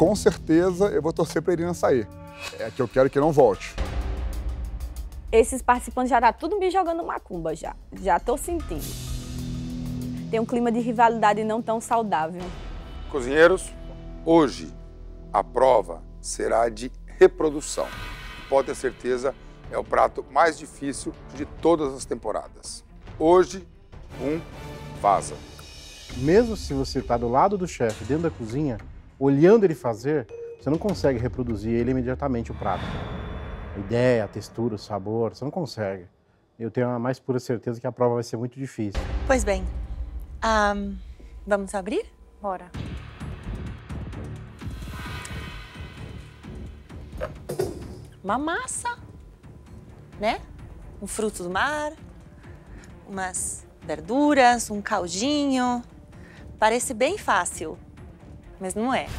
com certeza eu vou torcer para ele não sair. É que eu quero que não volte. Esses participantes já tá tudo me jogando macumba já. Já tô sentindo. Tem um clima de rivalidade não tão saudável. Cozinheiros, hoje a prova será de reprodução. Pode ter certeza, é o prato mais difícil de todas as temporadas. Hoje, vaza. Mesmo se você está do lado do chefe, dentro da cozinha, olhando ele fazer, você não consegue reproduzir ele imediatamente o prato. A ideia, a textura, o sabor, você não consegue. Eu tenho a mais pura certeza que a prova vai ser muito difícil. Pois bem, vamos abrir? Bora. Uma massa, né? Um fruto do mar, umas verduras, um caldinho. Parece bem fácil, mas não é.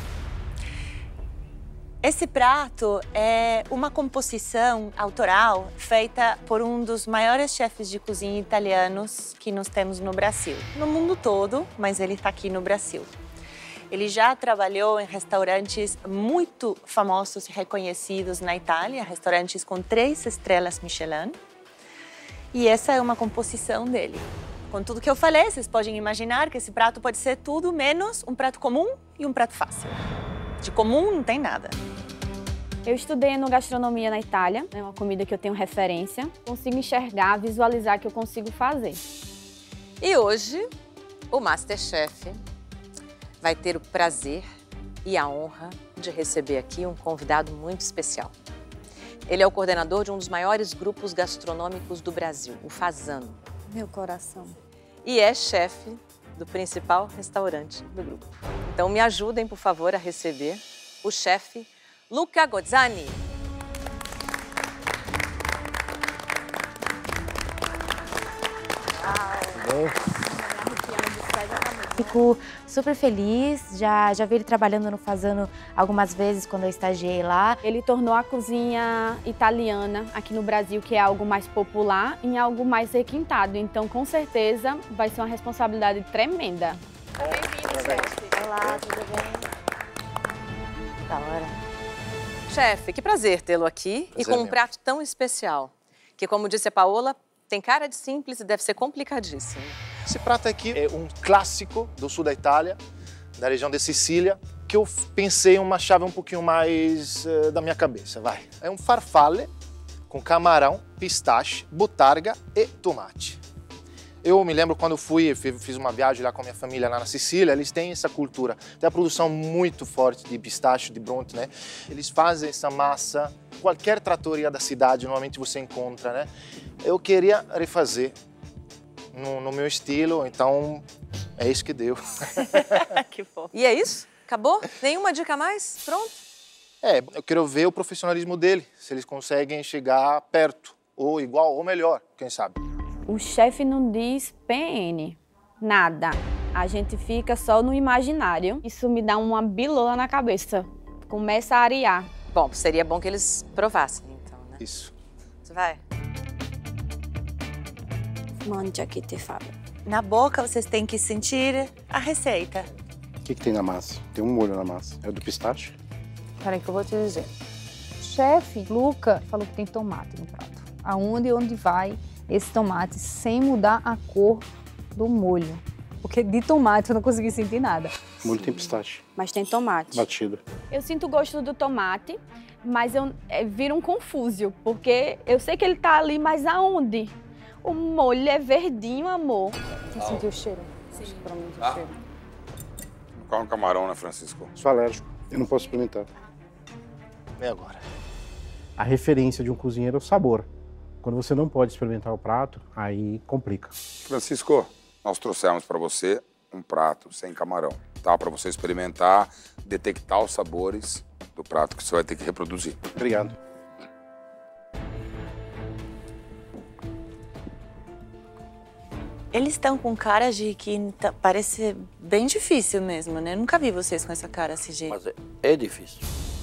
Esse prato é uma composição autoral feita por um dos maiores chefes de cozinha italianos que nós temos no Brasil. No mundo todo, mas ele está aqui no Brasil. Ele já trabalhou em restaurantes muito famosos e reconhecidos na Itália, restaurantes com 3 estrelas Michelin. E essa é uma composição dele. Com tudo que eu falei, vocês podem imaginar que esse prato pode ser tudo menos um prato comum e um prato fácil. De comum não tem nada. Eu estudei enogastronomia na Itália, é uma comida que eu tenho referência. Consigo enxergar, visualizar que eu consigo fazer. E hoje, o MasterChef vai ter o prazer e a honra de receber aqui um convidado muito especial. Ele é o coordenador de um dos maiores grupos gastronômicos do Brasil, o Fazano. Meu coração. E é chefe do principal restaurante do grupo. Então me ajudem, por favor, a receber o chefe Luca Gozzani. Fico super feliz, já vi ele trabalhando no Fazano algumas vezes quando eu estagiei lá. Ele tornou a cozinha italiana aqui no Brasil, que é algo mais popular, em algo mais requintado. Então, com certeza, vai ser uma responsabilidade tremenda. Bem-vindo, chefe. Olá, tudo bem? Da hora. Chefe, que prazer tê-lo aqui e com um prato tão especial, que, como disse a Paola, tem cara de simples e deve ser complicadíssimo. Esse prato aqui é um clássico do sul da Itália, da região de Sicília, que eu pensei uma chave um pouquinho mais da minha cabeça, vai. É um farfalle com camarão, pistache, botarga e tomate. Eu me lembro quando eu fiz uma viagem lá com a minha família lá na Sicília, eles têm essa cultura, tem a produção muito forte de pistache, de bronte, né? Eles fazem essa massa, qualquer trattoria da cidade normalmente você encontra, né? Eu queria refazer no meu estilo, então é isso que deu. Que fofo. E é isso? Acabou? Nenhuma dica a mais? Pronto? Eu quero ver o profissionalismo dele, se eles conseguem chegar perto, ou igual, ou melhor, quem sabe. O chefe não diz PN, nada. A gente fica só no imaginário. Isso me dá uma bilola na cabeça. Começa a arear. Bom, seria bom que eles provassem, então, né? Isso. Você vai? Mangia que te falo. Na boca, vocês têm que sentir a receita. O que tem na massa? Tem um molho na massa. É do pistache? Peraí que eu vou te dizer. Chefe Luca falou que tem tomate no prato. Onde vai esse tomate sem mudar a cor do molho? Porque de tomate eu não consegui sentir nada. O molho tem pistache. Mas tem tomate. Batido. Eu sinto o gosto do tomate, mas vira um confúsio, porque eu sei que ele tá ali, mas aonde? O molho é verdinho, amor. Você sentiu o cheiro? Sim. Pra mim, o cheiro. Qual um camarão, né, Francisco? Sou alérgico. Eu não posso experimentar. E agora? A referência de um cozinheiro é o sabor. Quando você não pode experimentar o prato, aí complica. Francisco, nós trouxemos para você um prato sem camarão, tá? Para você experimentar, detectar os sabores do prato que você vai ter que reproduzir. Obrigado. Eles estão com cara de que parece bem difícil mesmo, né? Nunca vi vocês com essa cara assim, gente. Mas é difícil.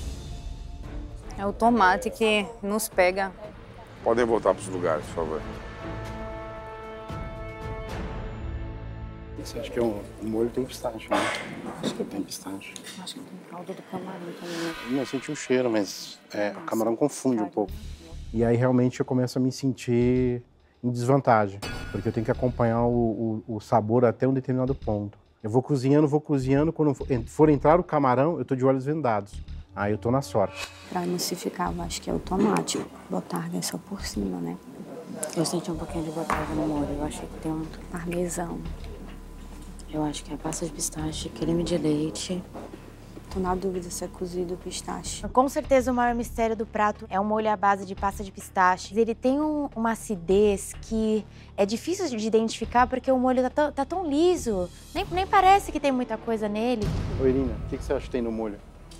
É o tomate que nos pega. Podem voltar para os lugares, por favor. Você acha que o molho tem pistache, né? Acho que tem pistache. Acho que tem caldo do camarão também. Eu não senti o cheiro, mas o camarão confunde um pouco. E aí realmente eu começo a me sentir em desvantagem, porque eu tenho que acompanhar o sabor até um determinado ponto. Eu vou cozinhando, quando for entrar o camarão, eu tô de olhos vendados. Aí eu tô na sorte. Pra emulsificar, eu acho que é o tomate. Botarga é só por cima, né? Eu senti um pouquinho de botarga no molho. Eu achei que tem um Parmesão. Eu acho que é pasta de pistache, creme de leite. Tô na dúvida se é cozido pistache. Com certeza o maior mistério do prato é um molho à base de pasta de pistache. Ele tem uma acidez que é difícil de identificar porque o molho tá tão liso. Nem parece que tem muita coisa nele. Ô, Irina, o que você acha que tem no molho?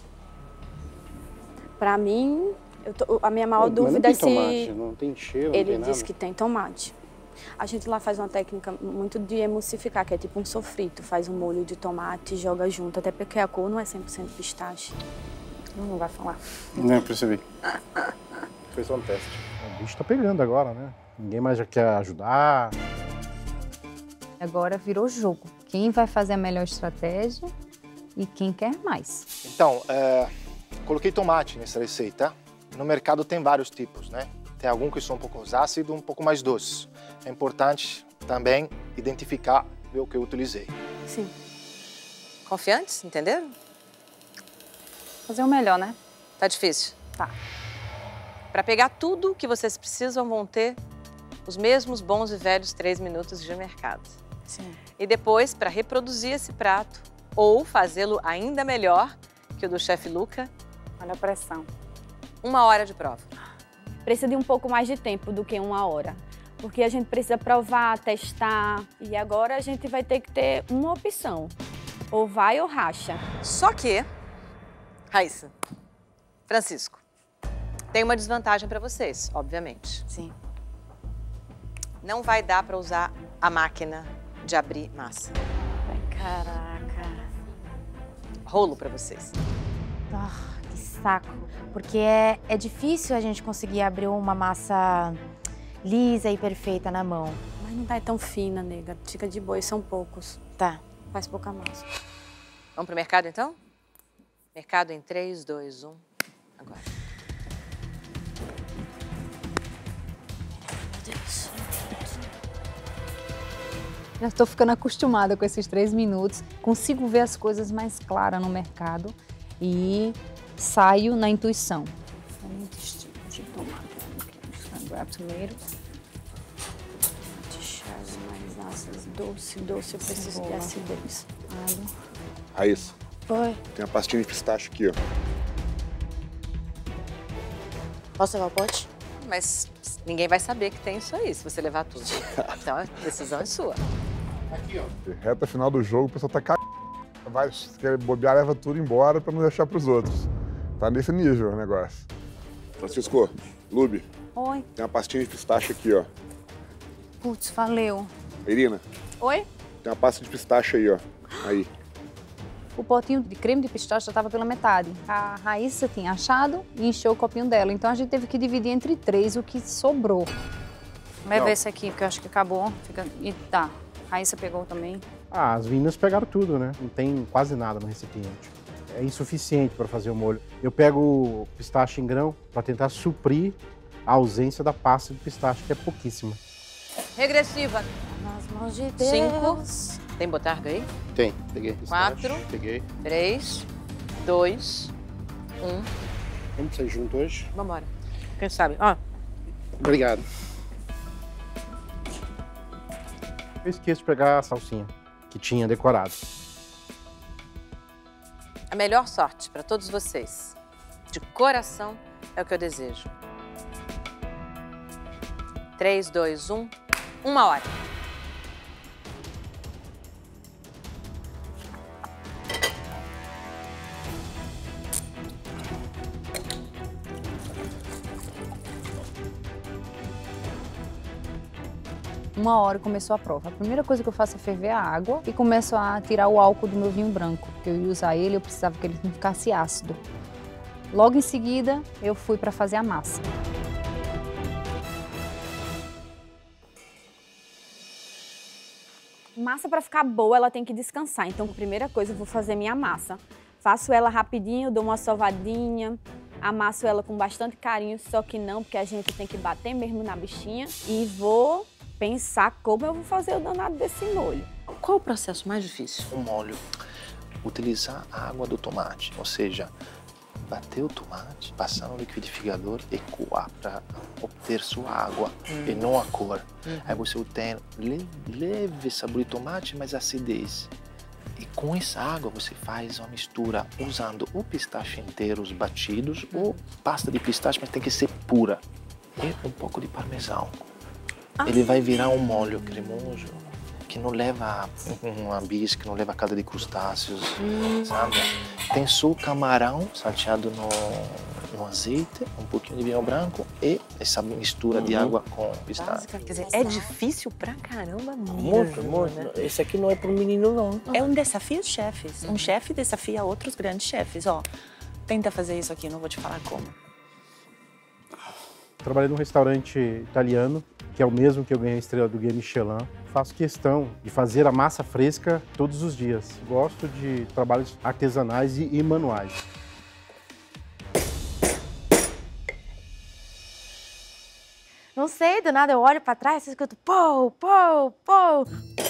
Pra mim, a minha maior dúvida é se... tomate, não tem cheiro, Ele não tem disse nada. que tem tomate. A gente lá faz uma técnica muito de emulsificar, que é tipo um sofrito. Faz um molho de tomate e joga junto, até porque a cor não é 100% pistache. Não vai falar. Não, percebi. Foi só um teste. O bicho tá pegando agora, né? Ninguém mais já quer ajudar. Agora virou jogo. Quem vai fazer a melhor estratégia e quem quer mais. Então, coloquei tomate nessa receita. No mercado tem vários tipos, né? Tem alguns que são um pouco ácidos, um pouco mais doces. É importante também identificar o que eu utilizei. Sim. Confiantes, entenderam? Fazer o melhor, né? Tá difícil? Tá. Para pegar tudo que vocês precisam, vão ter os mesmos bons e velhos 3 minutos de mercado. Sim. E depois, para reproduzir esse prato, ou fazê-lo ainda melhor que o do chefe Luca, Olha a pressão. 1 hora de prova. Precisa de um pouco mais de tempo do que 1 hora. Porque a gente precisa provar, testar. E agora a gente vai ter que ter uma opção. Ou vai ou racha. Só que, Raíssa, Francisco, tem uma desvantagem para vocês, obviamente. Sim. Não vai dar para usar a máquina de abrir massa. Caraca. Rolo para vocês. Que saco. Porque é difícil a gente conseguir abrir uma massa lisa e perfeita na mão. Mas não tá tão fina, nega. Fica de boa, e são poucos. Tá. Faz pouca massa. Vamos pro mercado, então? Mercado em 3, 2, 1, agora. Já estou ficando acostumada com esses 3 minutos. Consigo ver as coisas mais claras no mercado e saio na intuição. Diferentes tipos de tomate. Grab tomato. Chaves mais ácidas, doce. Eu preciso de acidez. Alho. Raíssa, Oi. tem a pastinha de pistache aqui, ó. Posso levar o pote? Mas ninguém vai saber que tem isso aí, se você levar tudo. Então a decisão é sua. Aqui, ó. Reta final do jogo, o pessoal tá cagando. Vai, se quer bobear, leva tudo embora pra não deixar pros outros. Tá nesse nível o negócio. Francisco, Lube, Oi. tem uma pastinha de pistache aqui, ó. Putz, valeu. Irina, Oi? tem uma pasta de pistache aí, ó. Aí. O potinho de creme de pistache já estava pela metade. A Raíssa tinha achado e encheu o copinho dela. Então a gente teve que dividir entre 3 o que sobrou. Leva esse aqui, porque eu acho que acabou. E tá. Raíssa pegou também. As meninas pegaram tudo, né? Não tem quase nada no recipiente. É insuficiente para fazer o molho. Eu pego o pistache em grão para tentar suprir a ausência da pasta de pistache, que é pouquíssima. Regressiva. Nas mãos de Deus. 5. Tem botarga aí? Tem, peguei. Pistache, 4. Peguei. 3, 2, 1. Vamos sair junto hoje? Vambora. Quem sabe? Ó, Obrigado. Eu esqueço de pegar a salsinha que tinha decorado. a melhor sorte para todos vocês. De coração é o que eu desejo. 3, 2, 1. 1 hora. Uma hora começou a prova. A primeira coisa que eu faço é ferver a água e começo a tirar o álcool do meu vinho branco, porque eu ia usar ele, eu precisava que ele não ficasse ácido. Logo em seguida, eu fui para fazer a massa. Massa, para ficar boa, ela tem que descansar. Então, primeira coisa, eu vou fazer minha massa. Faço ela rapidinho, dou uma sovadinha, amasso ela com bastante carinho, só que não, porque a gente tem que bater mesmo na bichinha. E vou pensar como eu vou fazer o danado desse molho. Qual o processo mais difícil? O molho. Utilizar a água do tomate, ou seja, bater o tomate, passar no liquidificador e coar para obter sua água e não a cor. Aí você tem leve sabor de tomate, mas acidez. E com essa água você faz uma mistura usando o pistache inteiros batidos ou pasta de pistache, mas tem que ser pura. E um pouco de parmesão. Ele vai virar um molho cremoso que não leva uma bisque, não leva calda de crustáceos, sabe? Tem só o camarão salteado no azeite, um pouquinho de vinho branco e essa mistura de água com pistache. Quer dizer, é difícil pra caramba mesmo. Muito. Né? Esse aqui não é pro menino, não. É um desafio dos chefes. Um chefe desafia outros grandes chefes. Ó, tenta fazer isso aqui, não vou te falar como. Trabalhei num restaurante italiano, que é o mesmo que eu ganhei a estrela do Guia Michelin. Faço questão de fazer a massa fresca todos os dias. Gosto de trabalhos artesanais e manuais. Não sei, do nada eu olho pra trás e escuto pou, pou, pou.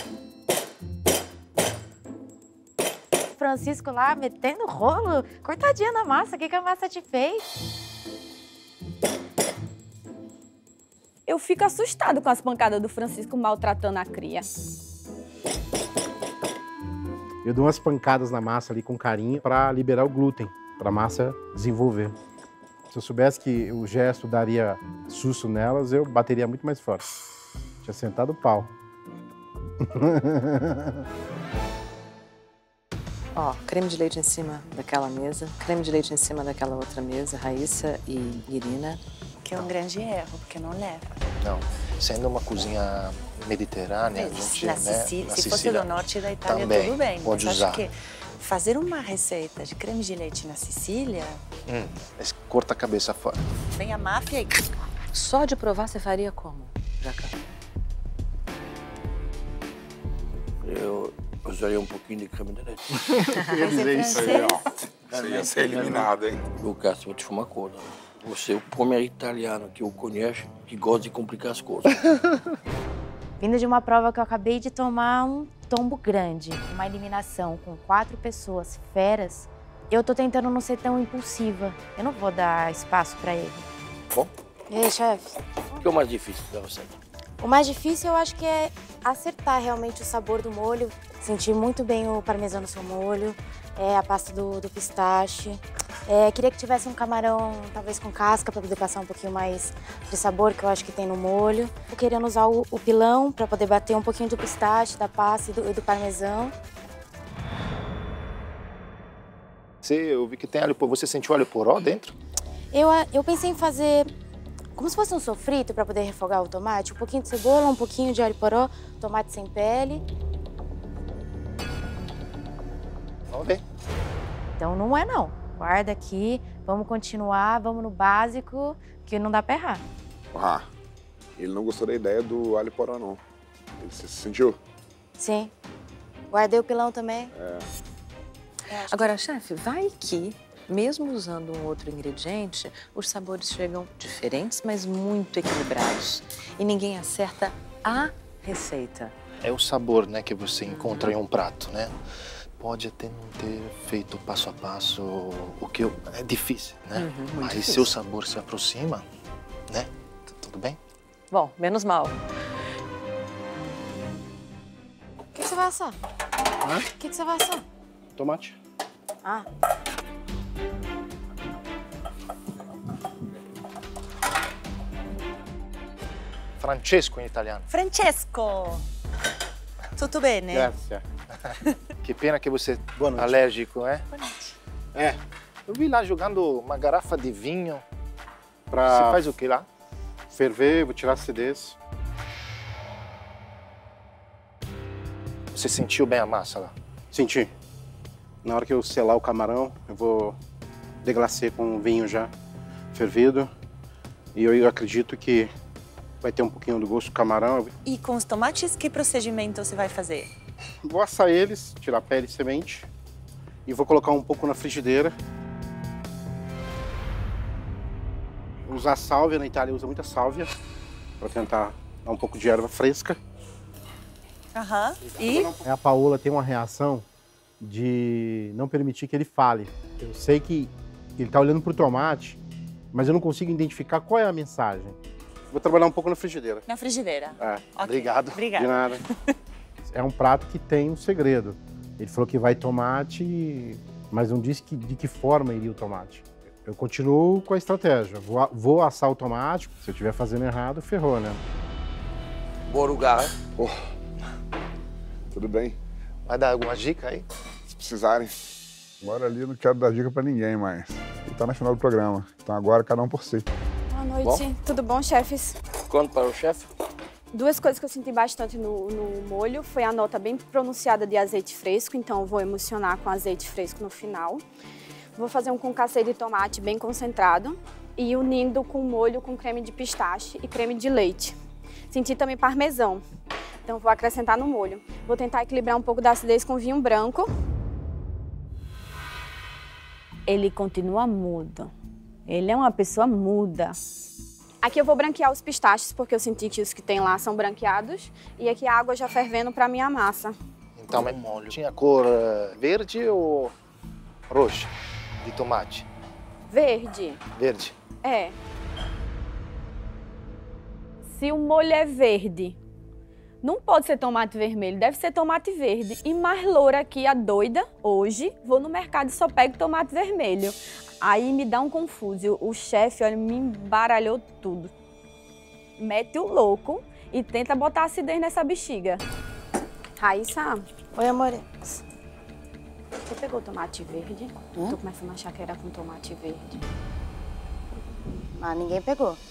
Francisco lá metendo rolo, cortadinha na massa, o que a massa te fez? Eu fico assustada com as pancadas do Francisco maltratando a cria. Eu dou umas pancadas na massa ali com carinho para liberar o glúten, para a massa desenvolver. Se eu soubesse que o gesto daria susto nelas, eu bateria muito mais forte. Tinha sentado o pau. Ó, creme de leite em cima daquela mesa, creme de leite em cima daquela outra mesa, Raíssa e Irina. Que é um grande erro, porque não leva. Não, sendo uma cozinha mediterrânea, a gente, na né, Sicília, na se fosse Sicília do norte da Itália, também tudo bem. pode mas usar. acho que fazer uma receita de creme de leite na Sicília... corta a cabeça fora. Vem a máfia e... Só de provar você faria como, Jacan? Eu usaria um pouquinho de creme de leite. Eu ia dizer isso aí, ó. Você ia ser eliminado, hein? Lucas, vou te falar uma coisa. Você é o primeiro italiano que eu conheço que gosta de complicar as coisas. Vindo de uma prova que eu acabei de tomar um tombo grande, uma eliminação com 4 pessoas feras, eu tô tentando não ser tão impulsiva. Eu não vou dar espaço pra ele. Bom? E aí, chefe? O que é o mais difícil da receita? O mais difícil eu acho que é acertar realmente o sabor do molho, sentir muito bem o parmesão no seu molho, a pasta do pistache. Queria que tivesse um camarão, talvez com casca, para poder passar um pouquinho mais de sabor, que eu acho que tem no molho. Tô querendo usar o pilão para poder bater um pouquinho do pistache, da pasta e do parmesão. Eu vi que tem alho poró. Você sentiu alho poró dentro? Eu pensei em fazer como se fosse um sofrito para poder refogar o tomate. Um pouquinho de cebola, um pouquinho de alho poró, tomate sem pele. Vamos ver. Então não é não. Guarda aqui, vamos continuar, vamos no básico, que não dá pra errar. Ah, ele não gostou da ideia do alho poró, não. Você se sentiu? Sim. Guardei o pilão também. Agora, chefe, vai que, mesmo usando um outro ingrediente, os sabores chegam diferentes, mas muito equilibrados. E ninguém acerta a receita. É o sabor, né, que você encontra em um prato, né? Pode até não ter feito passo a passo o que é difícil, né? Mas difícil. se o sabor se aproxima, né? Tudo bem? Bom, menos mal. O que você vai assar? O que você vai assar? Tomate. Ah. Francesco em italiano. Francesco! Tudo bem, né? Grazie. Que pena que você Boa noite. alérgico, é? Boa noite. Eu vi lá jogando uma garrafa de vinho. Pra Você faz o que lá? ferver, vou tirar acidez. Você sentiu bem a massa lá? Senti. Na hora que eu selar o camarão, eu vou deglacer com o vinho já fervido. E eu acredito que vai ter um pouquinho do gosto do camarão. E com os tomates, que procedimento você vai fazer? Vou assar eles, tirar pele e semente. E vou colocar um pouco na frigideira. Vou usar sálvia, na Itália usa muita sálvia. Para tentar dar um pouco de erva fresca. Aham. E? A Paola tem uma reação de não permitir que ele fale. Eu sei que ele está olhando para o tomate, mas eu não consigo identificar qual é a mensagem. Vou trabalhar um pouco na frigideira. Na frigideira. É. Ok. Obrigado. Obrigada. De nada. É um prato que tem um segredo. Ele falou que vai tomate, mas não disse de que forma iria o tomate. Eu continuo com a estratégia. Vou assar o tomate. Se eu estiver fazendo errado, ferrou, né? Bom lugar. Oh, tudo bem. Vai dar alguma dica aí? Se precisarem. Agora ali eu não quero dar dica pra ninguém mais. Ele tá na final do programa. Então agora cada um por si. Boa noite. Tudo bom, chefes? Conta para o chefe. Duas coisas que eu senti bastante no molho foi a nota bem pronunciada de azeite fresco, então eu vou emulsionar com azeite fresco no final. Vou fazer um concassê de tomate bem concentrado e unindo com molho com creme de pistache e creme de leite. Senti também parmesão, então vou acrescentar no molho. Vou tentar equilibrar um pouco da acidez com vinho branco. Ele continua mudo. Ele é uma pessoa muda. Aqui eu vou branquear os pistaches, porque eu senti que os que tem lá são branqueados. E aqui a água já fervendo para minha massa. Então, o molho tinha cor verde ou roxa de tomate? Verde. Verde. É. Se o molho é verde, não pode ser tomate vermelho, deve ser tomate verde. E mais loura aqui, a doida, hoje, vou no mercado e só pego tomate vermelho. Aí me dá um confuso. O chefe, olha, me embaralhou tudo. Mete o louco e tenta botar acidez nessa bexiga. Raíssa. Oi, amor. Você pegou tomate verde? Tô começando a achar que era com tomate verde. Ah, ninguém pegou.